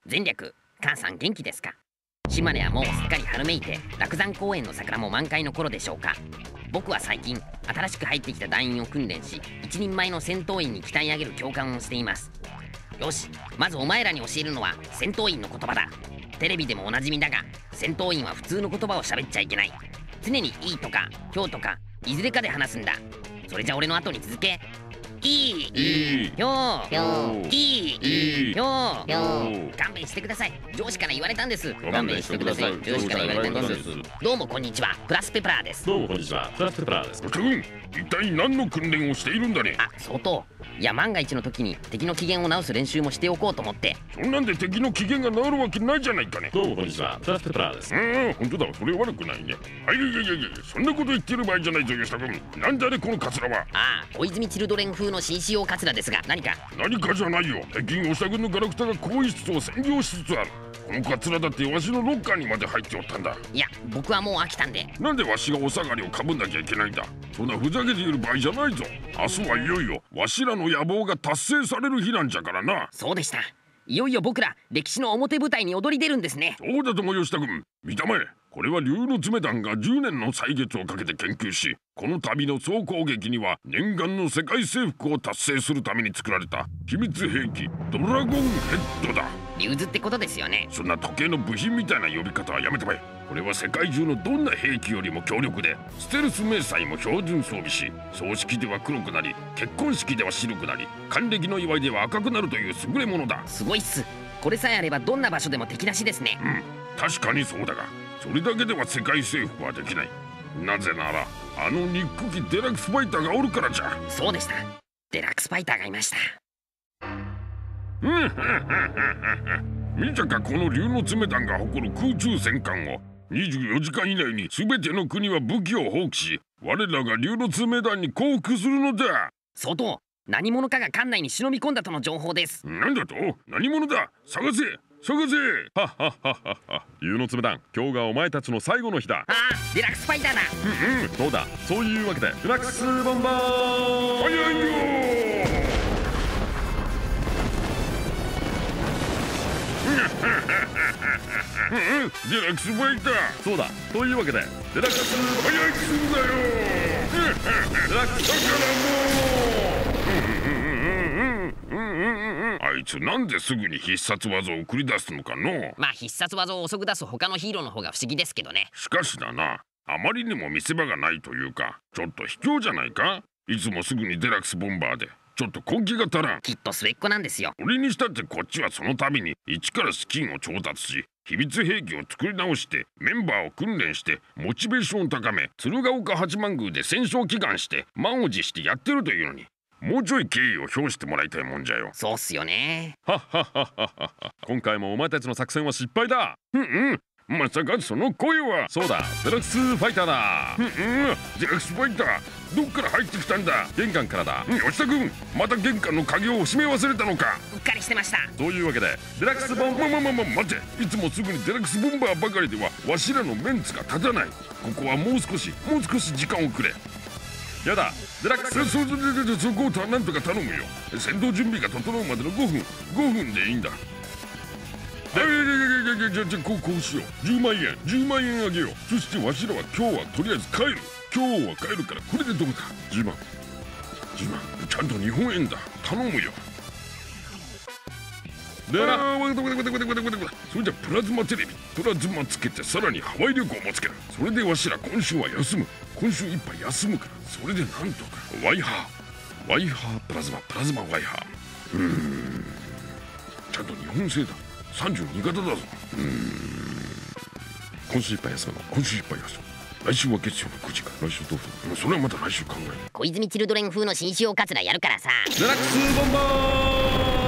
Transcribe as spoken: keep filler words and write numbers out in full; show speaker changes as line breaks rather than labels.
前略、母さん元気ですか？島根はもうすっかり春めいて楽山公園の桜も満開の頃でしょうか。僕は最近新しく入ってきた団員を訓練し、一人前の戦闘員に鍛え上げる教官をしています。よし、まずお前らに教えるのは戦闘員の言葉だ。テレビでもおなじみだが、戦闘員は普通の言葉を喋っちゃいけない。常にいいとか今日とかいずれかで話すんだ。それじゃ俺の後に続け。いい、いい、ひょう、ひょう、いい、いい、ひょう、ひょう。勘弁してください。上司から言われたんです。
勘弁してください。
上司から言われたんです。どうもこんにちは、プラスペプラーです。
どうもこんにちは、プラスペプラーです。
君、一体何の訓練をしているんだね。
あ、相当。いや、万が一の時に敵の機嫌を直す練習もしておこうと思って。
そんなんで敵の機嫌が治るわけないじゃないかね。
どうもこんにちは、プラスペプラーです。
うん、本当だ、それ悪くないね。はい、いやいやいや、そんなこと言ってる場合じゃないぞ、吉田君。なんだね、このカツラは。
ああ、小泉チルドレン風の紳士用カツラですが、何か。
何かじゃないよ。最近吉田君のガラクタが更衣室を占領しつつある。このカツラだってわしのロッカーにまで入っておったんだ。
いや、僕はもう飽きたんで。
なんでわしがお下がりをかぶんなきゃいけないんだ。そんなふざけている場合じゃないぞ。明日はいよいよわしらの野望が達成される日なんじゃからな。
そうでした。いよいよ僕ら歴史の表舞台に躍り出るんですね。
そうだとも吉田君、見たまえ。これは竜の爪団がじゅうねんの歳月をかけて研究し、この度の総攻撃には念願の世界征服を達成するために作られた秘密兵器ドラゴンヘッドだ。
竜図ってことですよね。
そんな時計の部品みたいな呼び方はやめてまえ。これは世界中のどんな兵器よりも強力で、ステルス迷彩も標準装備し、葬式では黒くなり、結婚式では白くなり、還暦の祝いでは赤くなるという優れものだ。
すごいっす。これさえあればどんな場所でも敵なしですね。
うん、確かにそうだが、それだけでは世界征服はできない。なぜならあのニック機デラックスファイターがおるからじゃ。
そうでした。デラックスファイターがいました。
見たか、この竜の爪団が誇る空中戦艦を。にじゅうよじかん以内に全ての国は武器を放棄し、我らが竜の爪団に降伏するのだ。
相当。何者かが艦内に忍び込んだとの情報です。
なんだと？何者だ？探せ探せ。
はっはっはっはっは。竜の爪団、今日がお前たちの最後の日だ。
ああ、デラックスファイターだ。
うんうん、そうだ。そういうわけでデラックスボンバー。
早いよ。デラックスファイター。
そうだ。というわけでデラックス
早くするなよ。
デラックス
だからもう。あいつなんですぐに必殺技を繰り出すのかの。
まあ必殺技を遅く出す他のヒーローの方が不思議ですけどね。
しかしだな、あまりにも見せ場がないというか、ちょっと卑怯じゃないか。いつもすぐにデラックスボンバーでちょっと根気が足らん。
きっと末っ子なんですよ。
俺にしたってこっちはその度に一から資金を調達し、秘密兵器を作り直してメンバーを訓練してモチベーションを高め、鶴岡八幡宮で戦勝祈願して満を持してやってるというのに、もうちょい敬意を表してもらいたいもんじゃよ。
そうっすよね。
はっはっはっはっは。今回もお前たちの作戦は失敗だ。
うんうん。まさかその声は。
そうだ、デラックスファイターだ。
うんうん。デラックスファイター、どっから入ってきたんだ。
玄関からだ。
吉田君、また玄関の鍵を閉め忘れたのか。
うっかりしてました。
そういうわけでデラックスボンバー。
まままま待て。いつもすぐにデラックスボンバーばかりではわしらのメンツが立たない。ここはもう少しもう少し時間をくれ。
やだ、デラックス。
そそそそこをなんとか頼むよ。戦闘準備が整うまでのごふんごふんでいいんだ。いやいやいやいやいや、じゃあこうこうしよう。じゅうまんえんじゅうまんえんあげよう。そしてわしらは今日はとりあえず帰る。今日は帰るからこれでどうだ。じゅうまんじゅうまん、ちゃんと日本円だ。頼むよ。
でな、
ああ、わかったわかったわかったわかったわかった。それじゃプラズマテレビ、プラズマつけてさらにハワイ旅行もつける。それでわしら今週は休む。今週いっぱい休むから、それでなんとか。ワイハーワイハープラズマプラズマワイハー。うーん、ちゃんと日本製だ。さんじゅうに型だぞ。うーん、今週いっぱい休むの。今週いっぱい休む。来週は月曜のくじか。来週どうする。それはまた来週考える。
小泉チルドレン風の紳士用カツラやるからさ。
デラックスボンバー。